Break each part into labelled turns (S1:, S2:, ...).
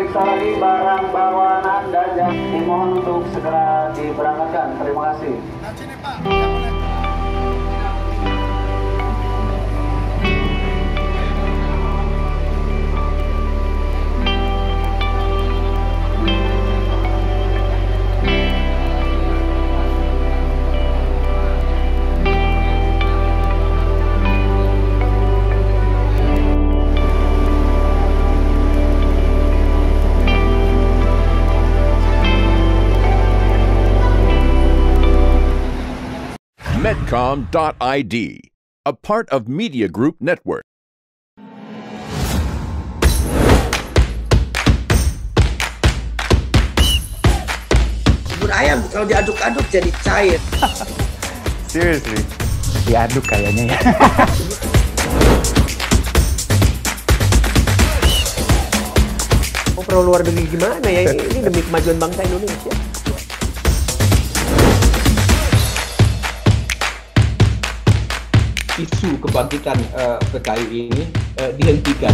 S1: diperiksa lagi barang bawaan Anda, dimohon untuk segera diberangkatkan. Terima kasih.
S2: Nah, sini Pak, yang boleh.
S3: Medcom.id, a part of Media Group Network.
S4: Bubur ayam kalau diaduk-aduk jadi cair.
S5: Seriously? Diaduk kayaknya ya.
S6: Oh, perlu luar negeri gimana ya? Ini demi kemajuan bangsa Indonesia.
S7: Isu kebangkitan PKI ini dihentikan.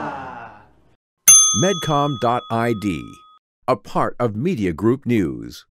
S3: Medcom.id, a part of Media Group News.